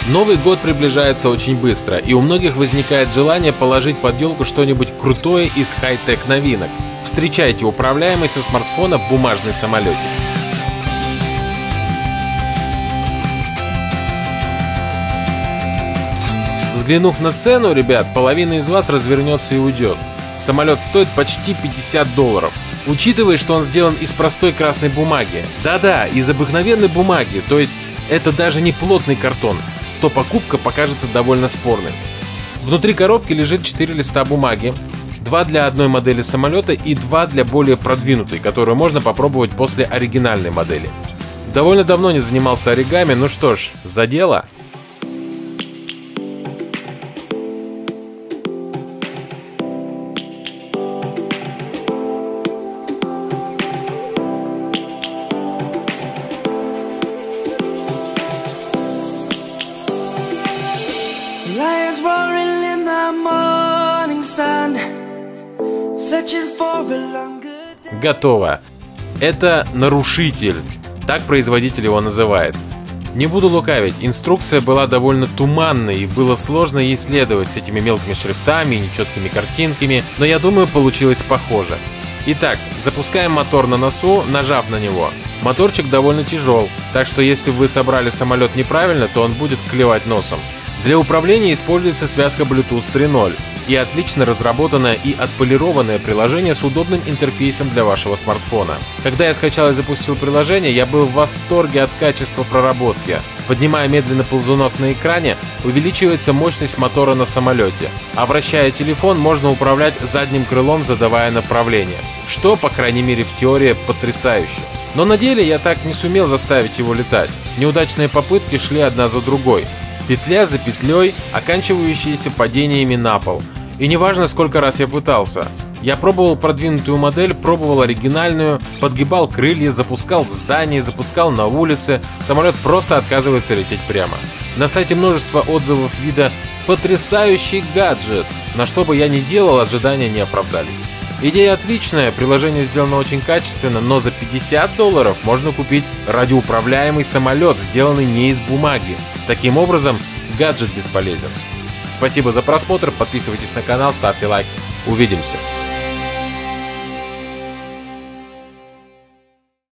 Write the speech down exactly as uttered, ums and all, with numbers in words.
Новый год приближается очень быстро, и у многих возникает желание положить под елку что-нибудь крутое из хай-тек новинок. Встречайте управляемый со смартфона бумажный самолетик. Взглянув на цену, ребят, половина из вас развернется и уйдет. Самолет стоит почти пятьдесят долларов. Учитывая, что он сделан из простой красной бумаги. Да-да, из обыкновенной бумаги, то есть это даже не плотный картон, то покупка покажется довольно спорной. Внутри коробки лежит четыре листа бумаги, два для одной модели самолета и два для более продвинутой, которую можно попробовать после оригинальной модели. Довольно давно не занимался оригами, ну что ж, за дело. Lions roaring in the morning sun, searching for a longer day. Готово. Это нарушитель, так производитель его называет. Не буду лукавить, инструкция была довольно туманной и было сложно ей следовать с этими мелкими шрифтами и нечеткими картинками, но я думаю, получилось похоже. Итак, запускаем мотор на носу, нажав на него. Моторчик довольно тяжел, так что если вы собрали самолет неправильно, то он будет клевать носом. Для управления используется связка Bluetooth три ноль и отлично разработанное и отполированное приложение с удобным интерфейсом для вашего смартфона. Когда я скачал и запустил приложение, я был в восторге от качества проработки. Поднимая медленно ползунок на экране, увеличивается мощность мотора на самолете, а вращая телефон, можно управлять задним крылом, задавая направление, что, по крайней мере в теории, потрясающе. Но на деле я так не сумел заставить его летать. Неудачные попытки шли одна за другой. Петля за петлей, оканчивающиеся падениями на пол. И неважно, сколько раз я пытался. Я пробовал продвинутую модель, пробовал оригинальную, подгибал крылья, запускал в здании, запускал на улице. Самолет просто отказывается лететь прямо. На сайте множество отзывов вида «потрясающий гаджет», на что бы я ни делал, ожидания не оправдались. Идея отличная, приложение сделано очень качественно, но за пятьдесят долларов можно купить радиоуправляемый самолет, сделанный не из бумаги. Таким образом, гаджет бесполезен. Спасибо за просмотр, подписывайтесь на канал, ставьте лайк. Увидимся!